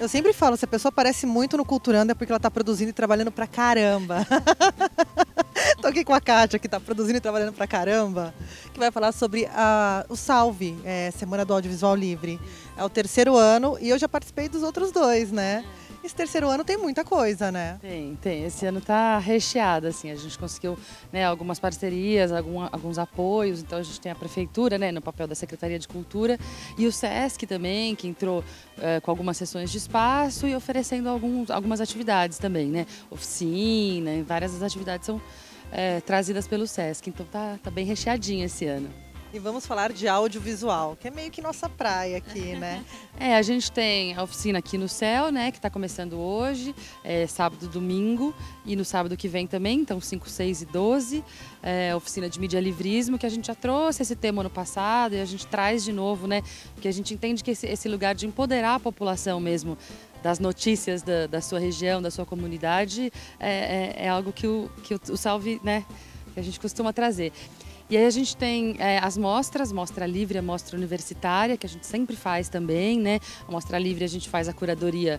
Eu sempre falo, se a pessoa aparece muito no Culturando é porque ela está produzindo e trabalhando pra caramba. Tô aqui com a Kátia, que está produzindo e trabalhando pra caramba, que vai falar sobre o Salve, Semana do Audiovisual Livre. É o terceiro ano e eu já participei dos outros dois, né? Esse terceiro ano tem muita coisa, né? Tem. Esse ano tá recheado, assim, a gente conseguiu, né, algumas parcerias, alguns apoios, então a gente tem a Prefeitura, né, no papel da Secretaria de Cultura, e o SESC também, que entrou com algumas sessões de espaço e oferecendo algumas atividades também, né, oficina, e várias das atividades são trazidas pelo SESC, então tá bem recheadinho esse ano. E vamos falar de audiovisual, que é meio que nossa praia aqui, né? A gente tem a oficina aqui no Céu, né, que está começando hoje, sábado e domingo, e no sábado que vem também, então 5, 6 e 12, oficina de mídia livrismo, que a gente já trouxe esse tema ano passado e a gente traz de novo, né, porque a gente entende que esse lugar de empoderar a população mesmo, das notícias da sua região, da sua comunidade, é algo que o Salve, né, que a gente costuma trazer. E aí a gente tem as mostras, mostra livre, a mostra universitária, que a gente sempre faz também, né? A mostra livre a gente faz a curadoria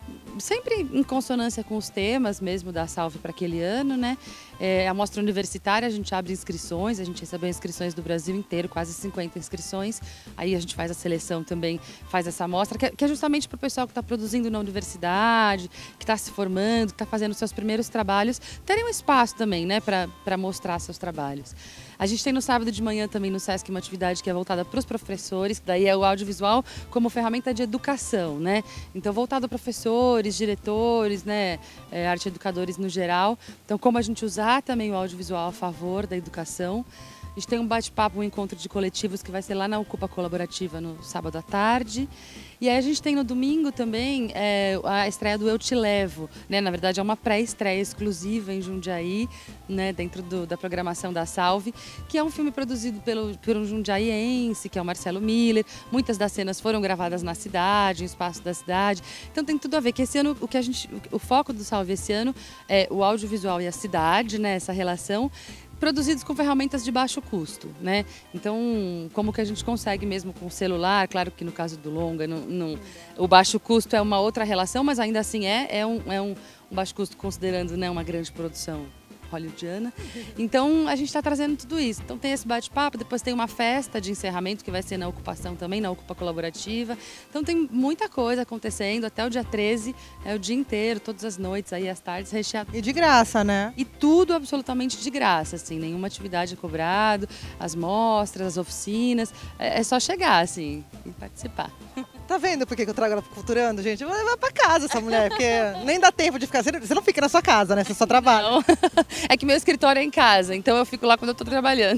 sempre em consonância com os temas mesmo da Salve para aquele ano, né? A mostra universitária a gente abre inscrições, a gente recebeu inscrições do Brasil inteiro, quase 50 inscrições. Aí a gente faz a seleção também, faz essa mostra, que é justamente para o pessoal que está produzindo na universidade, que está se formando, que está fazendo seus primeiros trabalhos, terem um espaço também, né, para mostrar seus trabalhos. A gente tem no sábado de manhã também no SESC uma atividade que é voltada para os professores, que daí é o audiovisual como ferramenta de educação, né? Então voltado a professores, diretores, né, arte educadores no geral. Então como a gente usar também o audiovisual a favor da educação. A gente tem um bate-papo, um encontro de coletivos que vai ser lá na Ocupa Colaborativa no sábado à tarde. E aí a gente tem no domingo também a estreia do Eu Te Levo, né? Na verdade é uma pré-estreia exclusiva em Jundiaí, né? Dentro da programação da Salve, que é um filme produzido por um jundiaiense, que é o Marcelo Miller. Muitas das cenas foram gravadas na cidade, em espaço da cidade. Então tem tudo a ver, que esse ano o foco do Salve esse ano é o audiovisual e a cidade, né? Essa relação, produzidos com ferramentas de baixo custo, né? Então, como que a gente consegue mesmo com o celular? Claro que no caso do longa, o baixo custo é uma outra relação, mas ainda assim é um baixo custo considerando, né, uma grande produção hollywoodiana. Então a gente está trazendo tudo isso. Então tem esse bate-papo, depois tem uma festa de encerramento que vai ser na ocupação também, na Ocupa Colaborativa. Então tem muita coisa acontecendo até o dia 13, é o dia inteiro, todas as noites, aí as tardes recheado. E de graça, né? E tudo absolutamente de graça, assim, nenhuma atividade cobrado, as mostras, as oficinas, é só chegar, assim, e participar. Tá vendo por que eu trago ela pro Culturando, gente? Eu vou levar pra casa essa mulher, porque nem dá tempo de ficar. Você não fica na sua casa, né? Você só trabalha. Não. É que meu escritório é em casa, então eu fico lá quando eu tô trabalhando.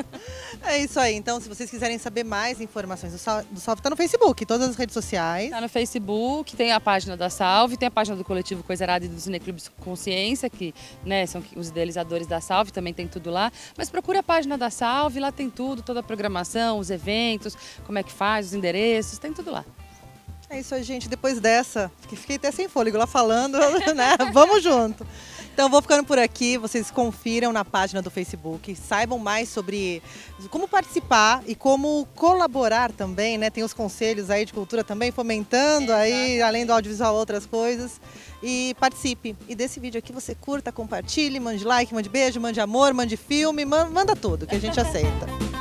É isso aí. Então, se vocês quiserem saber mais informações do Salve, tá no Facebook, todas as redes sociais. Tá no Facebook, tem a página da Salve, tem a página do Coletivo Coisa Arada e do Cineclubes Consciência, que, né, são os idealizadores da Salve, também tem tudo lá. Mas procura a página da Salve, lá tem tudo, toda a programação, os eventos, como é que faz, os endereços, tem tudo lá. É isso aí, gente. Depois dessa, fiquei até sem fôlego lá falando, né? Vamos junto. Então, vou ficando por aqui. Vocês confiram na página do Facebook, saibam mais sobre como participar e como colaborar também, né? Tem os conselhos aí de cultura também, fomentando aí, além do audiovisual, outras coisas. E participe. E desse vídeo aqui você curta, compartilhe, mande like, mande beijo, mande amor, mande filme, manda tudo que a gente aceita.